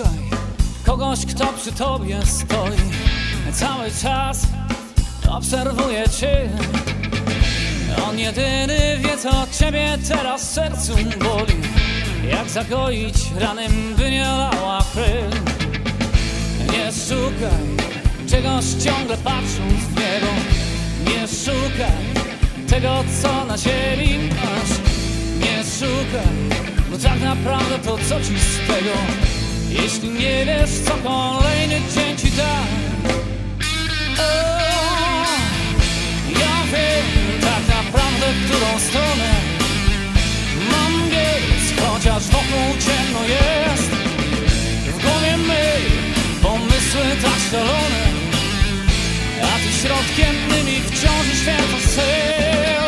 szukaj kogoś, kto przy tobie stoi. Cały czas obserwuje cię. On jedyny wie, co ciebie teraz w sercu boli. Jak zagoić rany, by nie lała krew. Nie szukaj czegoś ciągle patrząc w niebo. Nie szukaj tego, co na ziemi masz. Nie szukaj, bo tak naprawdę to co ci z tego, jeśli nie wiesz, co kolejny dzień ci da. Ja wiem tak naprawdę, w którą stronę mam biec, chociaż wokół ciemno jest. W głowie my pomysły tak szalone, a ty środkiem mymi wciąż święto styl.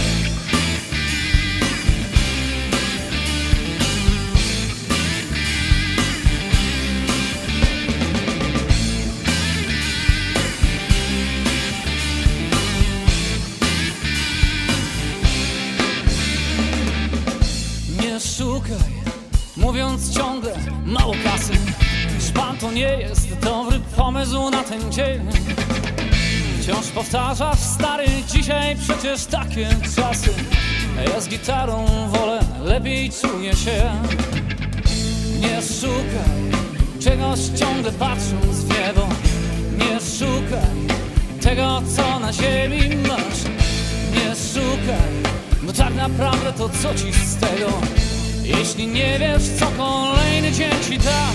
Nie szukaj, mówiąc ciągle mało kasy. Szpan to nie jest dobry pomysł na ten dzień. Wciąż powtarzasz, stary, dzisiaj przecież takie czasy. Ja z gitarą wolę, lepiej czuję się. Nie szukaj czegoś ciągle patrząc w niebo. Nie szukaj tego, co na ziemi masz. Nie szukaj, bo tak naprawdę to co ci z tego, jeśli nie wiesz, co kolejny dzień ci da.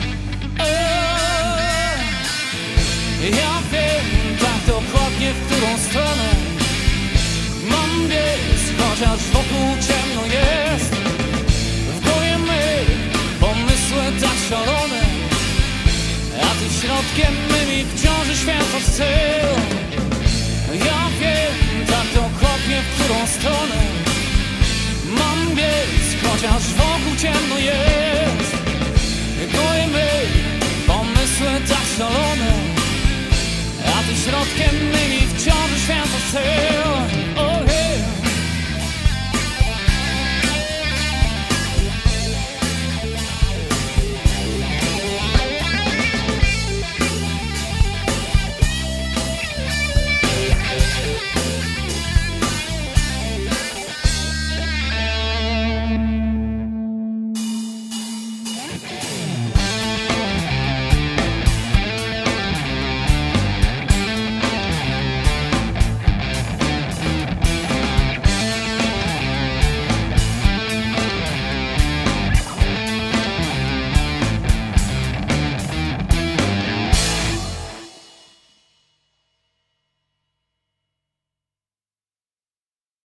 Ja wiem tak dokładnie, w którą stronę mam biec, chociaż wokół ciemno jest. W głowie my pomysły tak szalone, a ty środkiem mymi wciąż święto styl. Ja wiem tak dokładnie, w którą stronę mam biec, chociaż wokół ciemno jest. W głowie my pomysły tak szalone, a ty środkiem mymi wciąż święto styl.